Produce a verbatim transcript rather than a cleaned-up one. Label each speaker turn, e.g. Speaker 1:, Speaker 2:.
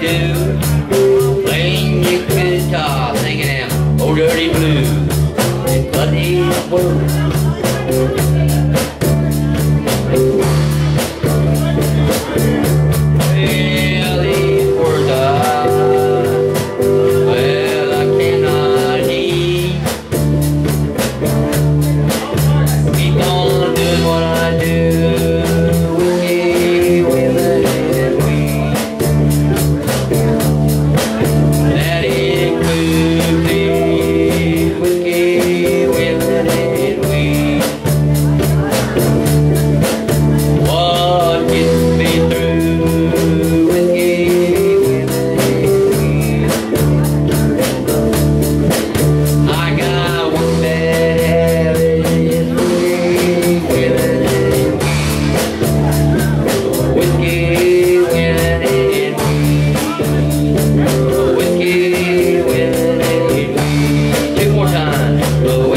Speaker 1: do, playing your guitar, singing them old dirty blues, and bloody words. Well, these words are, well, I cannot heed. Keep on doing what I do, whiskey, women, and weed. That includes the whiskey, women, and weed. What gets me through, whiskey, women, and weed. I got one bad habit, it's whiskey, women, and weed. Whiskey, women, and weed. Whiskey, women, and weed. Two more times.